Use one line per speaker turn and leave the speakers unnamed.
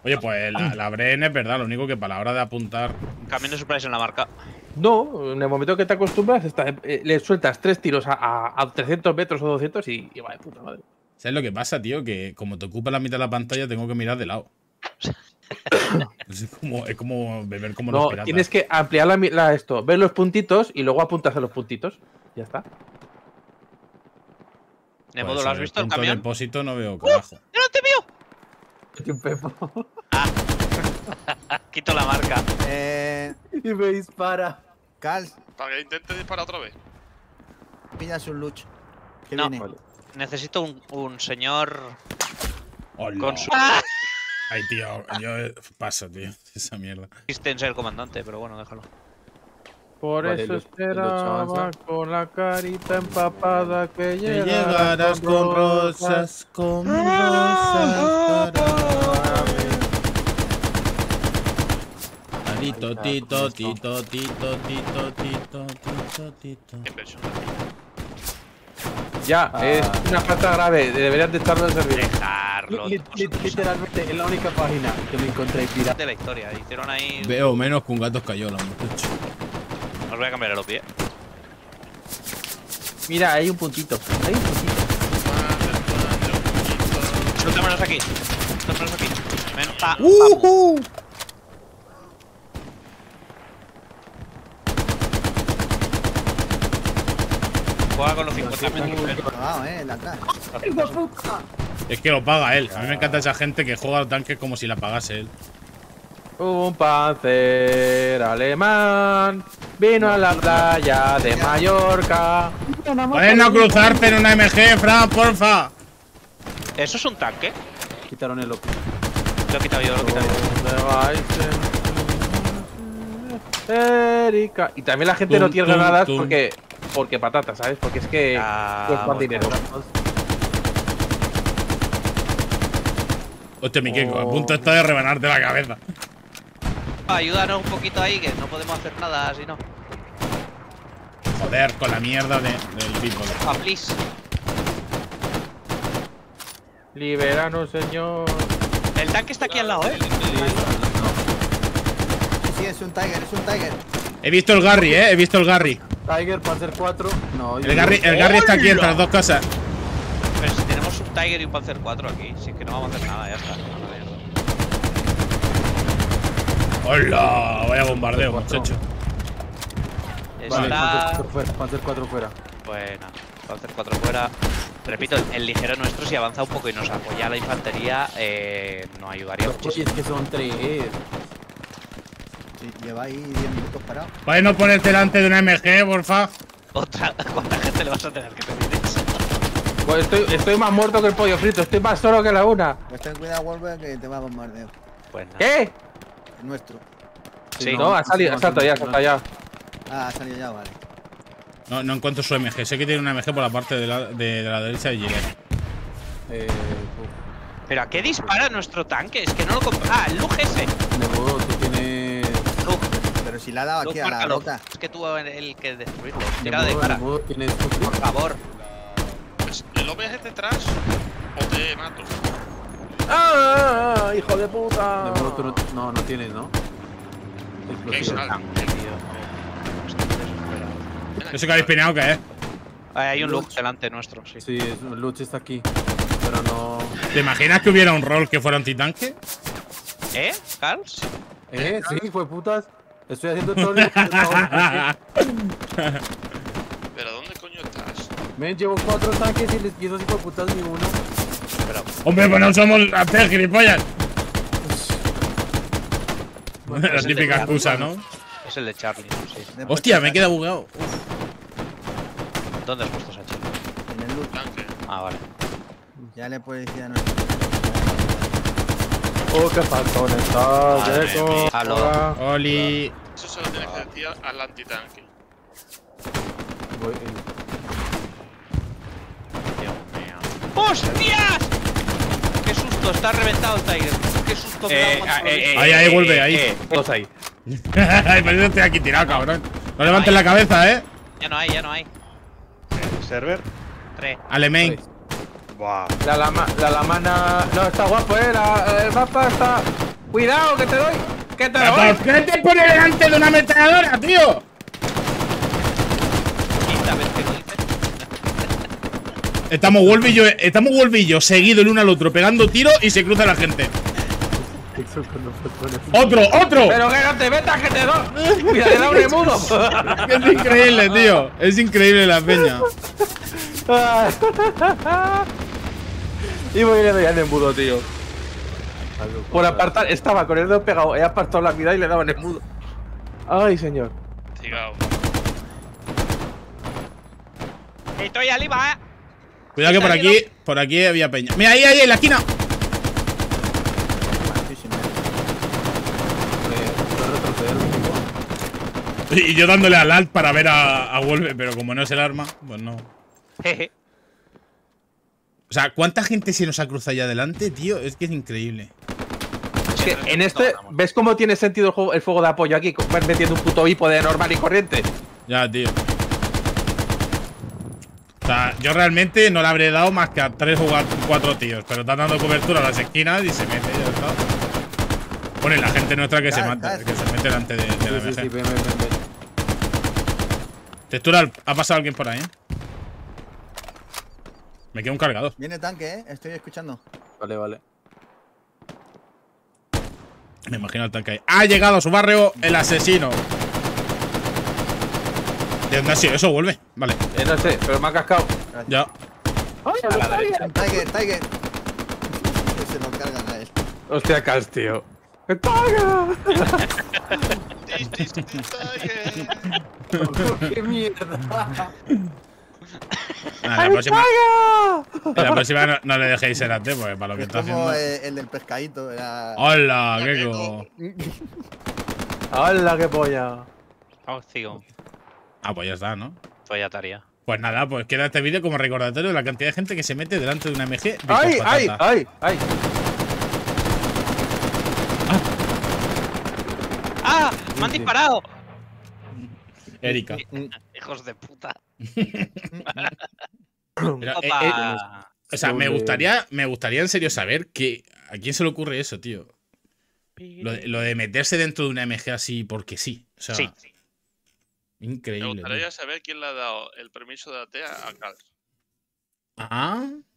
Oye, pues la Bren es verdad, lo único que para la hora de apuntar.
Camión de surprise en la marca.
No, en el momento que te acostumbras, le sueltas 3 tiros a 300 metros o 200 y va de puta madre.
¿Sabes lo que pasa, tío? Que como te ocupa la mitad de la pantalla, tengo que mirar de lado. Es como beber como los piratas.
Tienes que ampliar esto, ver los puntitos y luego apuntas a los puntitos. Ya está.
Nemodo,
Pues
¿lo has visto el
punto
camión?
depósito no veo carajo.
¡Ya no te veo!
Un pepo.
Quito la marca.
Y me dispara.
Cal,
Para que intente disparar otra vez.
pillas un luch. Que
No.
viene.
Vale.
Necesito un señor
Hola.
con su
Ay, tío, yo paso, tío. Esa mierda.
asistencia del comandante, pero bueno, déjalo.
Por
Vale,
eso
los
esperaba
avanza.
con la carita empapada que
Que
llegaras
llegarás con rosas, con rosas para mí. Tito, tito, tito, tito, tito, tito, tito, tito.
Inversión.
Ya, es una falta grave. Deberías de estarlo en servicio.
Dejarlo.
Literalmente, es la única página que me encontré pirata.
De la historia. Hicieron ahí.
Veo menos que un gato escayola, muchacho.
Os voy a cambiar el pie.
Mira, hay un puntito. Hay un puntito.
Suéltamelos aquí. Suéltamelos aquí. Ven, Juega con los 50 metros. Ven.
Vamos, de atrás.
Es que lo paga él. A mí me encanta esa gente que juega al tanque como si la pagase él.
Un panzer alemán vino a la playa de Mallorca.
¿Puedes no cruzarte en una MG, Fran, porfa?
¿Eso es un tanque?
Quitaron el loco.
Lo he quitado yo, lo he quitado yo.
¿Dónde vais? Erika. Y también la gente no tiene
Tum,
granadas
tum.
porque patatas, ¿sabes? Porque es que cuestan
bueno,
dinero.
Hostia, Miqueco, a punto está de rebanarte la cabeza.
Ayúdanos un poquito ahí, que no podemos hacer nada si no.
Joder, con la mierda del people.
Ah, please.
Liberanos, señor.
El tanque está aquí al lado, ¿eh?
Sí, es un Tiger, es un Tiger.
He visto el Garry, he visto el Garry.
Tiger, Panzer 4. No,
El Garry está aquí entre las dos casas.
Pero si tenemos un Tiger y un Panzer 4 aquí, si es que no vamos a hacer nada, ya está.
¡Hola! Vaya bombardeo, muchacho.
Vale,
Está.
Panzer 4 fuera.
Bueno, Panzer 4 fuera. Repito, el ligero nuestro, si avanza un poco y nos apoya la infantería, nos ayudaría
Oye,
muchísimo.
es que son 3.
Sí, lleva ahí 10 minutos parado.
¿Puedes no ponerte delante de una MG, porfa?
Otra, ¿cuánta gente le vas a tener que pedir eso?
Pues estoy más muerto que el pollo frito. Estoy más solo que la una.
Pues ten cuidado, Wolver, que te va a bombardear.
Pues nada.
¿Qué?
El nuestro.
Sí,
No, ha salido, salta ya, salta ya.
Ah, ha salido ya, vale.
No encuentro su MG. Sé que tiene una MG por la parte de la derecha de Gilet.
¿Pero a qué dispara nuestro tanque? Es que no lo compro. Ah, el Lug ese.
Nebudo, tú tienes.
Lug,
Pero si le ha dado
Lug,
aquí a la
márcalo.
roca.
Es que tuvo el que destruirlo. Tira de cara.
Nebudo, tienes.
Por favor.
¿Lo ves detrás o te mato?
¡Ah! ¡Hijo de puta!
Nebudo, tú no tienes, ¿no?
¿Qué es?
Explosivo.
¿Eso que habéis pineado qué es?
Hay un Lug delante nuestro, sí.
Sí, Luch está aquí. Pero no.
¿Te imaginas que hubiera un rol que fuera antitanque?
¿Eh, Carls?
Sí, fue putas. Estoy haciendo todo.
¿Pero dónde coño estás?
Men, llevo 4 tanques y esos hijos de putas ni uno.
Hombre, pues no somos hacer gilipollas. La típica excusa, ¿no?
Es el de Charlie, sí.
Hostia, me he quedado bugueado.
¿Dónde has puesto esa chica?
En el loot.
Tanque.
Ah, vale.
Ya le puedes decir a nuestro.
¡Oh, qué faltón está!
Madre
Deco.
mía. Aló.
Oli.
Eso se lo tienes que decir al antitanque.
Dios mío. ¡Hostias! ¡Qué susto! Está reventado el Tiger. ¡Qué susto! me da cuando lo vi.
Ahí, vuelve, ahí.
Todos ahí.
Ay, pero yo estoy aquí tirado, cabrón. No levantes la cabeza,
Ya no hay, ya no hay.
¿Server?
3.
Alemán.
Buah.
La lamana. No, está guapo, el mapa está. ¡Cuidado, que te doy! ¡Que te
¿Pero
doy!
¿por qué te pones delante de una ametralladora, tío?
Quinta vez que lo dices.
Estamos Wolf y yo seguidos el uno al otro, pegando tiros y se cruza la gente. ¡Otro!
¡Pero que no te metas, que te doy! ¡Mira, le da un emudo!
Es increíble, tío. Es increíble la peña.
Y voy le doy al embudo, tío. Por apartar, estaba con el dedo pegado, he apartado la mirada y le daba en el embudo. Ay, señor.
Sigao.
Estoy arriba,
Cuidado que por aquí había peña. Mira, ahí, en la esquina. Y yo dándole al alt para ver a Wolf, pero como no es el arma, pues no.
Jeje.
O sea, ¿cuánta gente se nos ha cruzado allá adelante, tío? Es que es increíble.
Es que en este, ¿ves cómo tiene sentido el fuego de apoyo aquí? Vas metiendo un puto hipo de normal y corriente.
Ya, tío. O sea, yo realmente no le habré dado más que a 3 o 4 tíos, pero están dando cobertura a las esquinas y se mete, ya está. Pone la gente nuestra que se mata, que se mete delante de la MG.
Sí, ven.
Textura, ha pasado alguien por ahí, ¿eh? Me queda un cargador.
Viene tanque, Estoy escuchando.
Vale.
Me imagino el tanque ahí. Ha llegado a su barrio el asesino. ¿De dónde ha sido eso? Vuelve. Vale.
No sé, pero me ha cascado.
Ya.
Tiger. Se lo cargan a él.
Hostia, Cals, tío. ¡Me caga! ¡Qué mierda!
La próxima no le dejéis el AT, porque para lo que
Es
está
como
haciendo.
el del pescadito. Era...
¡Hola! ¡Qué co!
¡Hala, qué polla!
Vamos, sigo.
Ah, pues ya está, ¿no?
Soy ya tarea.
Pues nada, pues queda este vídeo como recordatorio de la cantidad de gente que se mete delante de una MG. de
¡Ay!
patata.
¡Ah! ¡Me han disparado!
Erika.
Hijos de puta.
Pero,
Opa.
o sea, me gustaría en serio saber a quién se le ocurre eso, tío. Lo de meterse dentro de una MG así porque sí. O sea,
Sí.
increíble.
Me gustaría
tío.
saber quién le ha dado el permiso de AT a Cal.
Ah.